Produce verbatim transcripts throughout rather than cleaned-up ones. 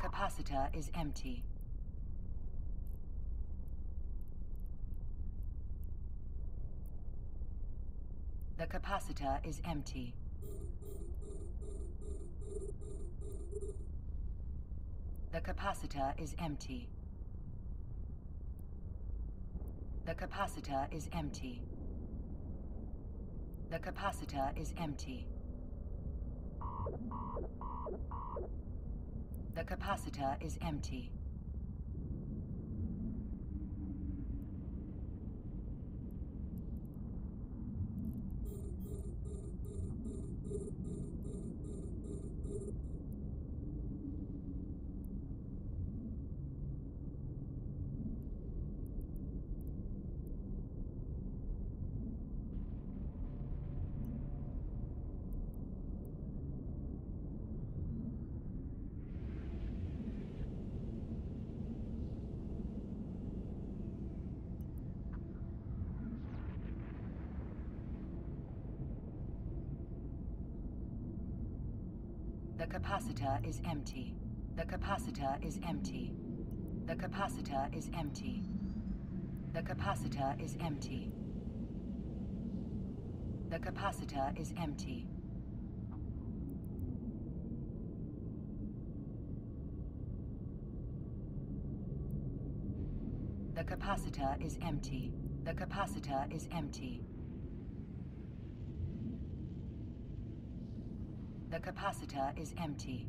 capacitor is empty. The capacitor is empty. The capacitor is empty. The capacitor is empty. The capacitor is empty. The capacitor is empty. The capacitor is empty. The capacitor is empty. The capacitor is empty. The capacitor is empty. The capacitor is empty. The capacitor is empty. The capacitor is empty. The capacitor is empty.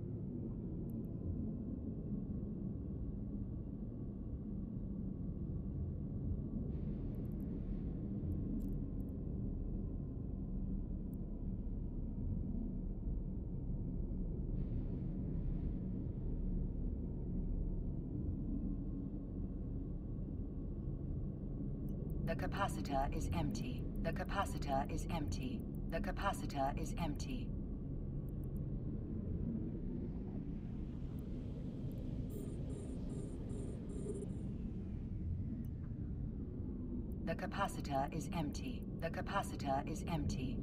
The capacitor is empty. The capacitor is empty. The capacitor is empty. The capacitor is empty. The capacitor is empty.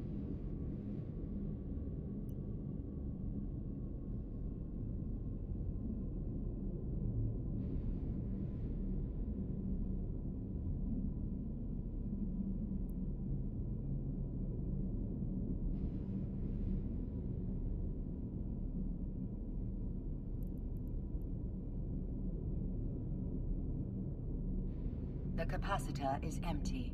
The capacitor is empty.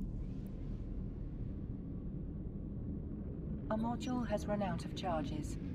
Our module has run out of charges.